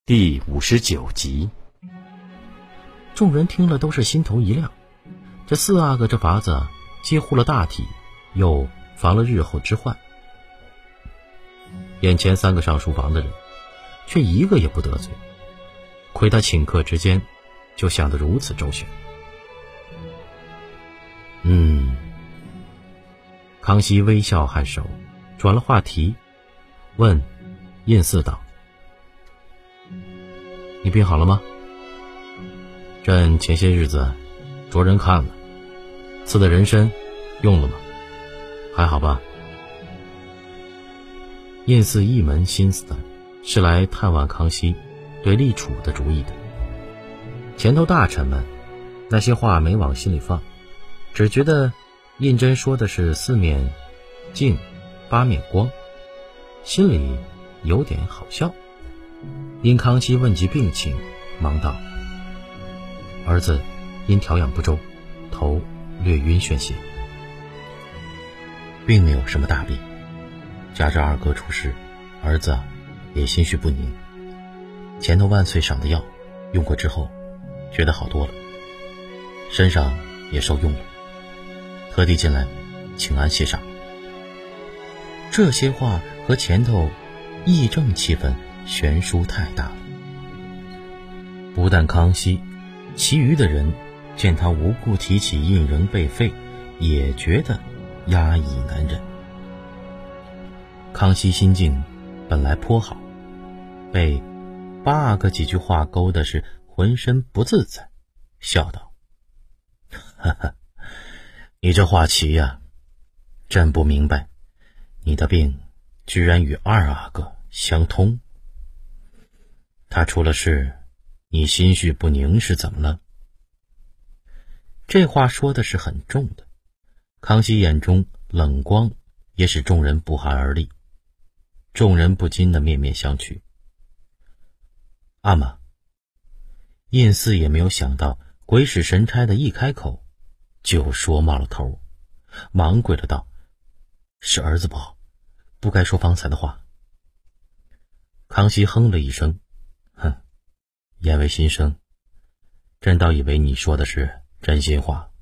第59集。 众人听了都是心头一亮，这四阿哥这法子几乎了大体，又防了日后之患。眼前三个上书房的人，却一个也不得罪，亏他顷刻之间就想得如此周全。康熙微笑颔首，转了话题，问胤祀道：“你病好了吗？朕前些日子着人看了，赐的人参用了吗？还好吧？”胤祀一门心思的是来探望康熙对立储的主意的。前头大臣们那些话没往心里放，只觉得胤禛说的是四面镜八面光，心里有点好笑。因康熙问及病情，忙道：“儿子因调养不周，头略晕眩些，并没有什么大病。加之二哥出事，儿子也心绪不宁。前头万岁赏的药用过之后，觉得好多了，身上也受用了，特地进来请安谢赏。”这些话和前头议政气氛悬殊太大了。不但康熙，其余的人见他无故提起胤禛被废，也觉得压抑难忍。康熙心境本来颇好，被八阿哥几句话勾的是浑身不自在，笑道：“哈哈，你这话奇呀，朕不明白，你的病居然与二阿哥相通。他出了事，你心绪不宁是怎么了？”这话说的是很重的，康熙眼中冷光也使众人不寒而栗，众人不禁的面面相觑。阿玛，胤祀也没有想到鬼使神差的一开口就说冒了头，忙跪了道：“是儿子不好，不该说方才的话。”康熙哼了一声：“哼，言为心声，朕倒以为你说的是真心话。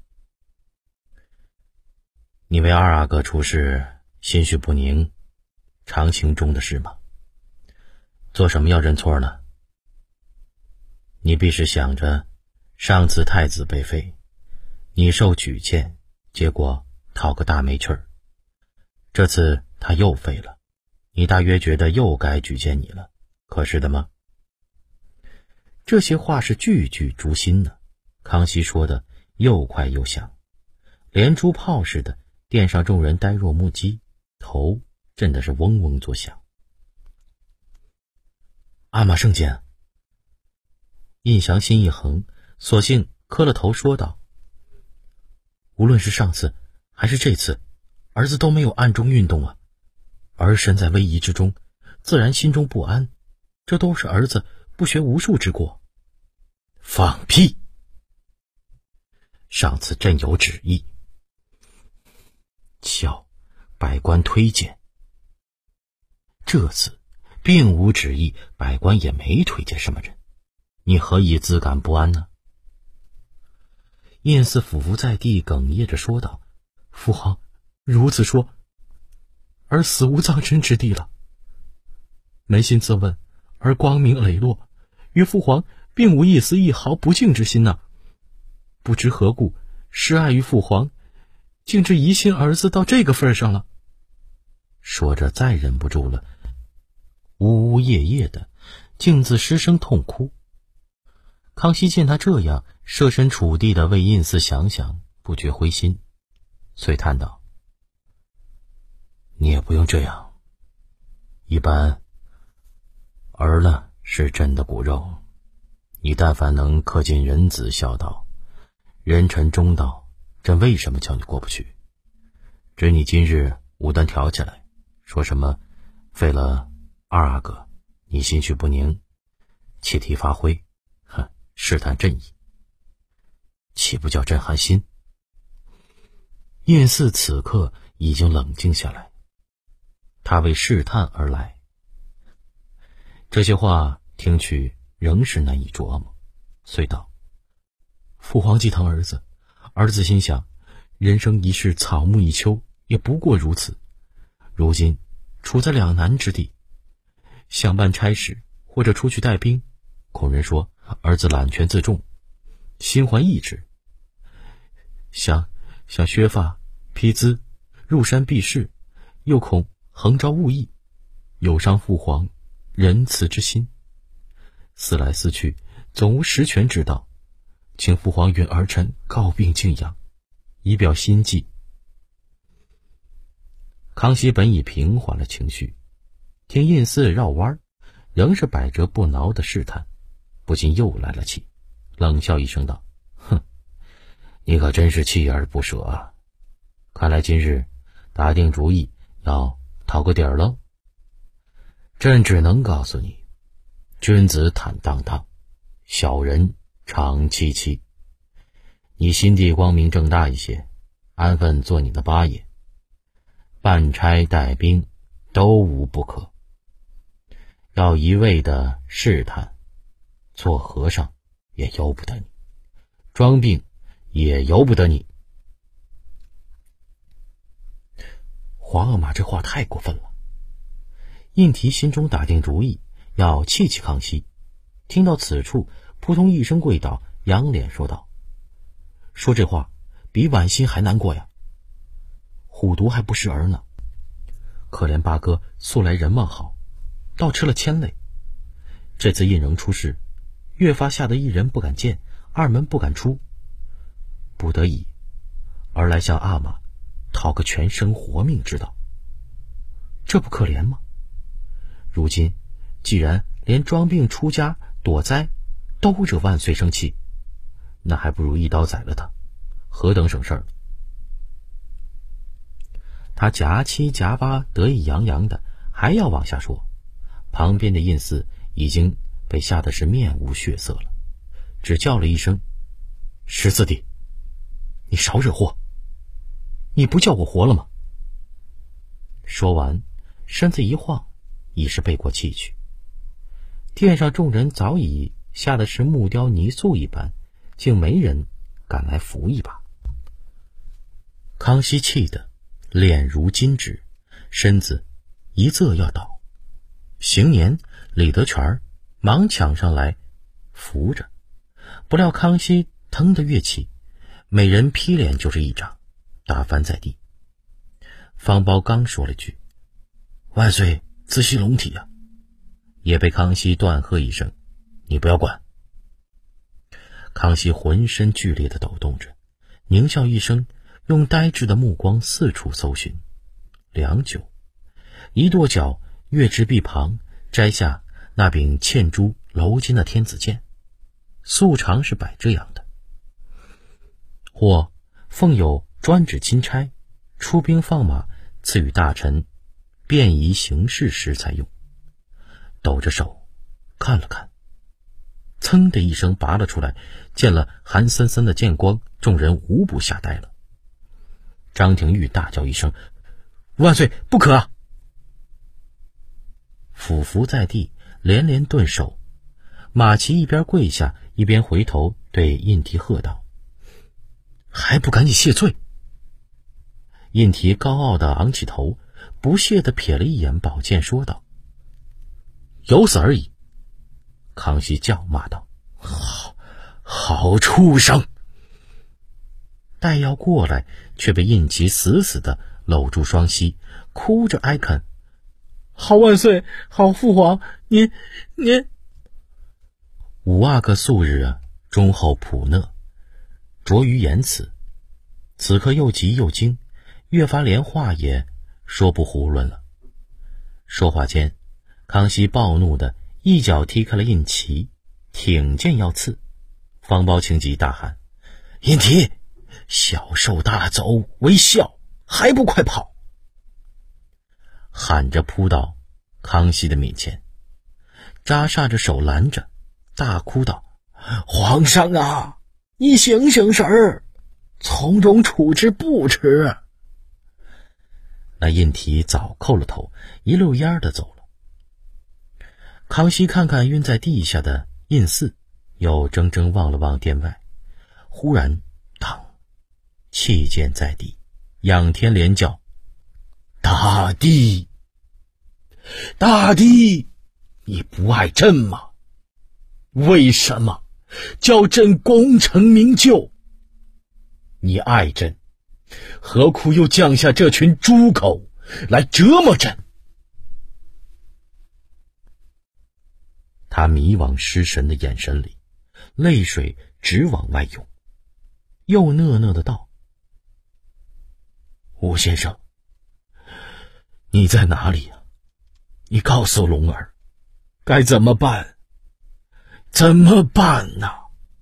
你为二阿哥出事，心绪不宁，常情中的事吗？做什么要认错呢？你必是想着上次太子被废，你受举荐，结果讨个大没趣儿。这次他又废了，你大约觉得又该举荐你了，可是的吗？”这些话是句句诛心呢。康熙说的又快又响，连珠炮似的，殿上众人呆若木鸡，头震的是嗡嗡作响。阿玛圣监。胤祥心一横，索性磕了头说道：“无论是上次还是这次，儿子都没有暗中运动啊。儿身在危疑之中，自然心中不安，这都是儿子不学无术之过。”放屁！上次朕有旨意，孝百官推荐，这次并无旨意，百官也没推荐什么人，你何以自感不安呢？胤祀俯伏在地，哽咽着说道：“父皇如此说，儿死无葬身之地了。扪心自问，儿光明磊落，与父皇并无一丝一毫不敬之心呐。不知何故，失爱于父皇，竟至疑心儿子到这个份上了。”说着再忍不住了，呜呜咽咽的，竟自失声痛哭。康熙见他这样，设身处地的为胤祀想想，不觉灰心，遂叹道：“你也不用这样。一般儿呢是朕的骨肉，你但凡能恪尽人子孝道，人臣中道，朕为什么叫你过不去？只你今日无端挑起来，说什么废了二阿哥，你心绪不宁，切题发挥，试探朕意，岂不叫朕寒心？”胤祀此刻已经冷静下来，他为试探而来。这些话听去仍是难以琢磨，遂道：“父皇既疼儿子，儿子心想，人生一世，草木一秋，也不过如此。如今处在两难之地，想办差事或者出去带兵，恐人说儿子揽权自重，心怀异志。想削发披资，入山避世，又恐横招误意，有伤父皇仁慈之心。思来思去，总无实权之道，请父皇允儿臣告病静养，以表心迹。”康熙本已平缓了情绪，听胤祀绕弯，仍是百折不挠的试探，不禁又来了气，冷笑一声道：“哼，你可真是锲而不舍啊！看来今日打定主意要讨个底儿喽。朕只能告诉你，君子坦荡荡，小人长戚戚。你心地光明正大一些，安分做你的八爷，办差带兵都无不可。要一味的试探，做和尚也由不得你，装病也由不得你。”皇阿玛这话太过分了。胤禔心中打定主意要气康熙，听到此处，扑通一声跪倒，仰脸说道：“说这话比剜心还难过呀！虎毒还不是儿呢，可怜八哥素来人望好，倒吃了牵累。这次胤禛出事，越发吓得一人不敢见，二门不敢出，不得已而来向阿玛讨个全生活命之道，这不可怜吗？如今既然连装病出家躲灾都惹万岁生气，那还不如一刀宰了他，何等省事儿。”他夹七夹八，得意洋洋的还要往下说，旁边的胤祀已经被吓得是面无血色了，只叫了一声：“十四弟，你少惹祸，你不叫我活了吗？”说完，身子一晃，已是背过气去。殿上众人早已吓得是木雕泥塑一般，竟没人敢来扶一把。康熙气得脸如金纸，身子一仄要倒。行年、李德全忙抢上来扶着，不料康熙腾的跃起，每人劈脸就是一掌，打翻在地。方苞刚说了句：“万岁自息龙体啊！”也被康熙断喝一声：“你不要管！”康熙浑身剧烈的抖动着，狞笑一声，用呆滞的目光四处搜寻。良久，一跺脚跃至壁旁，摘下那柄嵌珠鎏金的天子剑，素常是摆这样的，或奉有专指钦差，出兵放马，赐予大臣便宜行事时才用。抖着手看了看，噌的一声拔了出来，见了寒森森的剑光，众人无不吓呆了。张廷玉大叫一声：“万岁不可啊！”俯伏在地，连连顿首。马齐一边跪下，一边回头对胤禔喝道：“还不赶紧谢罪！”胤禔高傲地昂起头，不屑地瞥了一眼宝剑，说道：“有死而已。”康熙叫骂道：“好畜生！”待要过来，却被胤禔死死地搂住双膝，哭着哀恳：“好万岁，好父皇，您……”五阿哥素日忠厚朴讷，拙于言辞，此刻又急又惊，越发连话也说不囫囵了。说话间，康熙暴怒的一脚踢开了胤禔，挺剑要刺。方苞情急大喊：“胤禔，小兽大走为笑，还不快跑！”喊着扑到康熙的面前，扎煞着手拦着，大哭道：“皇上啊，你醒醒神儿，从容处置不迟。”那胤禔早叩了头，一溜烟儿的走了。康熙看看晕在地下的胤祀又怔怔望了望殿外，忽然当，弃剑在地，仰天连叫：大帝，大帝，你不爱朕吗？为什么叫朕功成名就？你爱朕，何苦又降下这群猪狗来折磨朕？他迷惘失神的眼神里，泪水直往外涌，又讷讷的道：吴先生，你在哪里呀？你告诉龙儿，该怎么办？怎么办呢？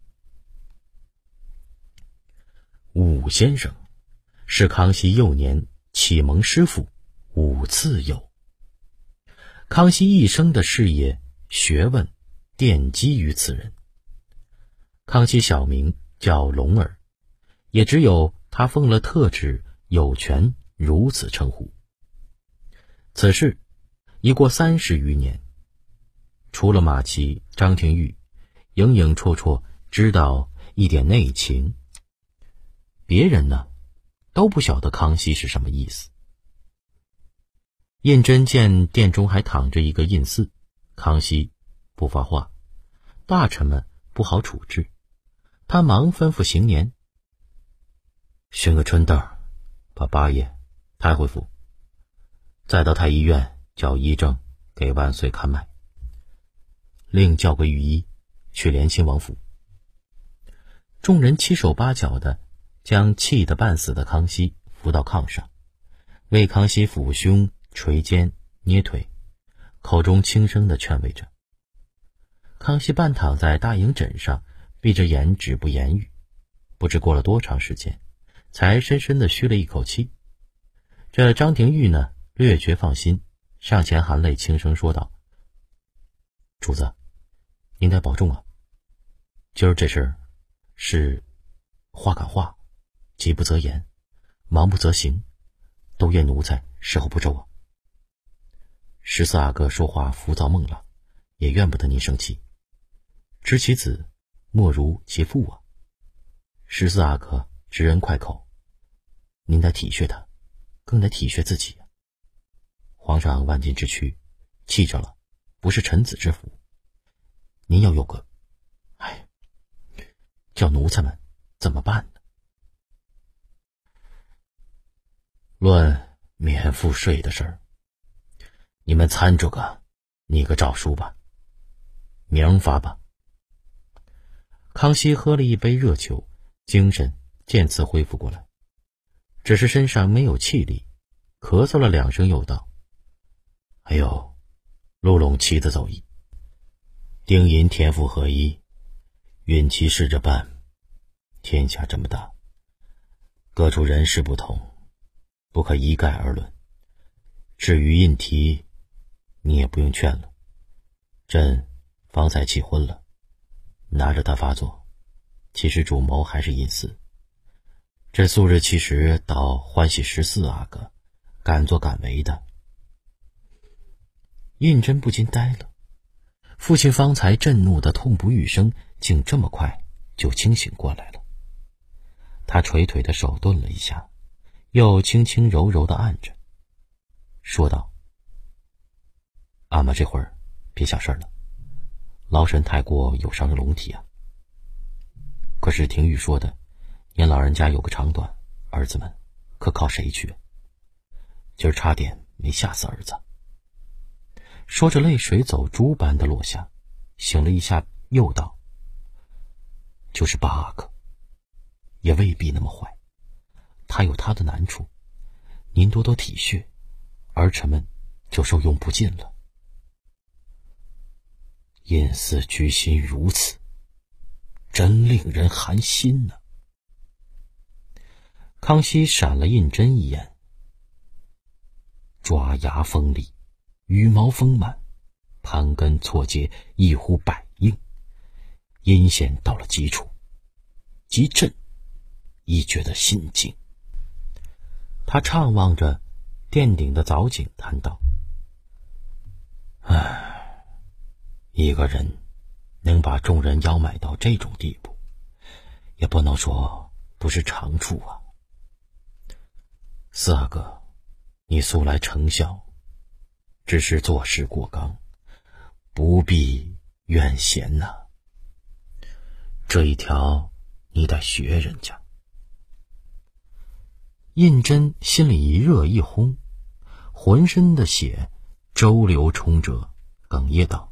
武先生是康熙幼年启蒙师傅武次幼，康熙一生的事业学问奠基于此人。康熙小名叫龙儿，也只有他奉了特旨有权如此称呼。此事已过30余年，除了马齐、张廷玉影影绰绰知道一点内情，别人呢都不晓得康熙是什么意思。胤禛见殿中还躺着一个胤祀，康熙不发话，大臣们不好处置，他忙吩咐行年选个春凳，把八爷抬回府，再到太医院叫医正给万岁看脉，另叫个御医去连亲王府。众人七手八脚的将气得半死的康熙扶到炕上，为康熙抚胸捶肩捏腿，口中轻声的劝慰着。康熙半躺在大营枕上，闭着眼止不言语，不知过了多长时间，才深深地吁了一口气。这张廷玉呢，略觉放心，上前含泪轻声说道：主子，您得保重啊，今儿这事儿是话赶话，急不择言，忙不择行，都怨奴才事后不周啊。14阿哥说话浮躁孟浪，也怨不得您生气，知其子莫如其父啊。14阿哥知恩快口，您得体恤他，更得体恤自己啊。皇上万金之躯，气着了，不是臣子之福，您要有个叫奴才们怎么办呢？论免赋税的事儿，你们参着个拟个诏书吧，明发吧。康熙喝了一杯热酒，精神渐次恢复过来，只是身上没有气力，咳嗽了2声又道：哎呦，陆陇旗的奏议，丁寅天赋合一，运气试着办。天下这么大，各处人事不同，不可一概而论。至于胤禔，你也不用劝了，朕方才气昏了，拿着他发作，其实主谋还是胤祀。这素日其实倒欢喜14阿哥敢作敢为的。胤禛不禁呆了，父亲方才震怒的痛不欲生，竟这么快就清醒过来了。他捶腿的手顿了一下，又轻轻柔柔地按着，说道：阿玛这会儿别想事了，劳神太过有伤龙体啊。可是廷玉说的，您老人家有个长短，儿子们可靠谁去？今儿差点没吓死儿子。说着泪水走珠般的落下，醒了一下又道：就是8阿哥也未必那么坏，他有他的难处，您多多体恤，儿臣们就受用不尽了。胤祀居心如此，真令人寒心呢。康熙闪了胤禛一眼，爪牙锋利，羽毛丰满，盘根错节，一呼百应，阴险到了极处，即朕已觉得心惊。他怅望着殿顶的藻井，叹道：一个人能把众人邀买到这种地步，也不能说不是长处啊。四阿哥，你素来成孝，只是做事过刚，不必怨嫌呐。这一条你得学人家。胤禛心里一热一烘，浑身的血周流冲着，哽咽道：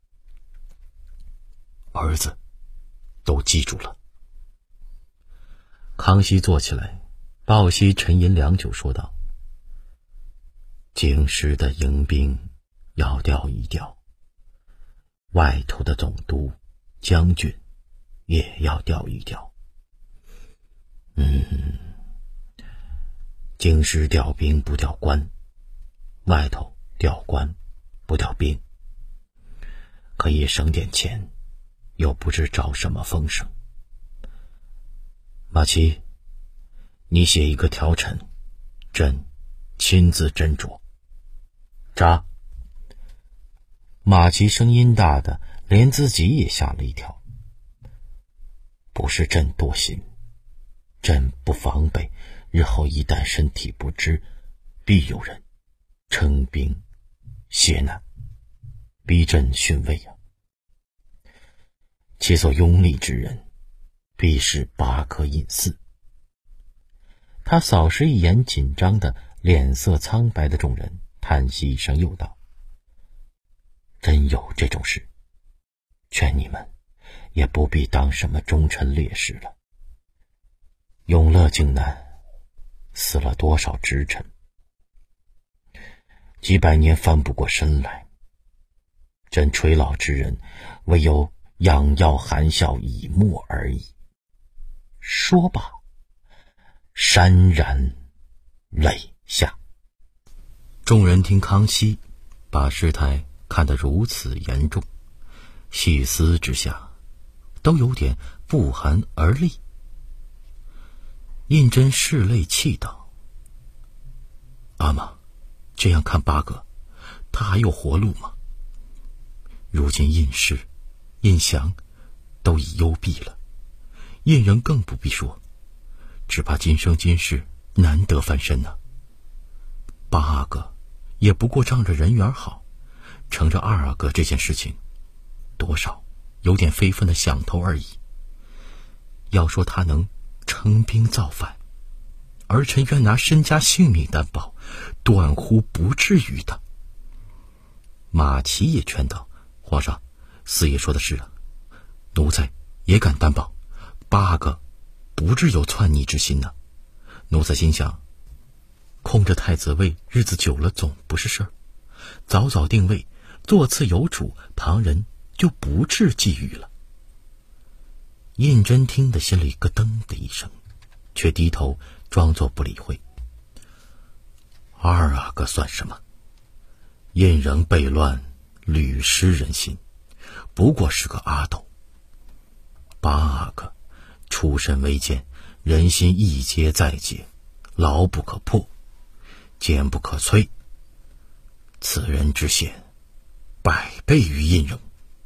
儿子都记住了。康熙坐起来，抱膝沉吟良久，说道：京师的迎兵要调一调，外头的总督将军也要调一调。京师调兵不调官，外头调官不调兵，可以省点钱，又不知招什么风声。马齐，你写一个条陈，朕亲自斟酌。札。马齐声音大的连自己也吓了一跳。不是朕多心，朕不防备，日后一旦身体不支，必有人称兵挟难，逼朕逊位啊。其所拥立之人，必是8颗隐私。他扫视一眼紧张的脸色苍白的众人，叹息一声又道：真有这种事，劝你们也不必当什么忠臣烈士了。永乐靖难，死了多少直臣，几百年翻不过身来。朕垂老之人，唯有养药含笑以沫而已。说罢，潸然泪下。众人听康熙把事态看得如此严重，细思之下，都有点不寒而栗。胤禛拭泪泣道：阿玛，这样看8哥，他还有活路吗？如今胤氏、胤祥都已幽闭了，胤人更不必说，只怕今生今世难得翻身呢。8阿哥也不过仗着人缘好，乘着2阿哥这件事情，多少有点非分的想头而已。要说他能称兵造反，儿臣愿拿身家性命担保，断乎不至于的。马齐也劝道：皇上，四爷说的是啊，奴才也敢担保，8阿哥不至有篡逆之心呢。奴才心想，空着太子位日子久了总不是事儿，早早定位，座次有主，旁人就不致觊觎了。胤禛听得心里咯噔的一声，却低头装作不理会。2阿哥算什么？胤仍悖乱，屡失人心，不过是个阿斗。8阿哥出身微贱，人心一结再结，牢不可破，坚不可摧。此人之险，100倍于胤仍。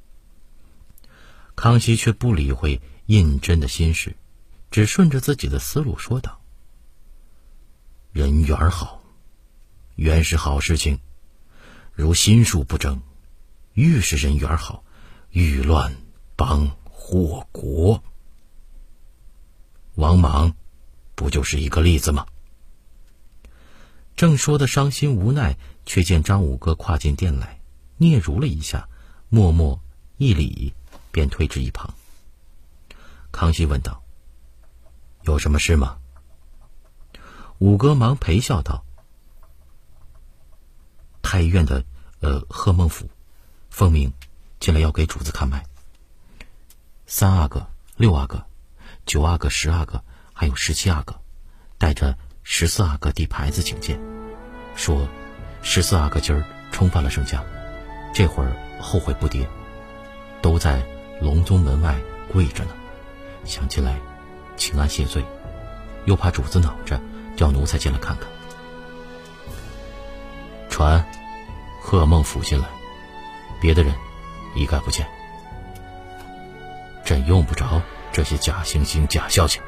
康熙却不理会胤禛的心事，只顺着自己的思路说道：人缘好，原是好事情，如心术不正，愈是人缘好，愈乱邦祸国。王莽不就是一个例子吗？正说的伤心无奈，却见张五哥跨进殿来，嗫嚅了一下，默默一礼，便退至一旁。康熙问道：有什么事吗？五哥忙陪笑道：太医院的贺孟甫奉命进来要给主子看脉，3阿哥、6阿哥、9阿哥、10阿哥还有17阿哥带着14阿哥递牌子请见，说14阿哥今儿冲犯了圣驾，这会儿后悔不迭，都在隆宗门外跪着呢，想进来请安谢罪，又怕主子恼着，叫奴才进来看看。传贺孟甫进来，别的人一概不见。 朕用不着这些假惺惺假消息。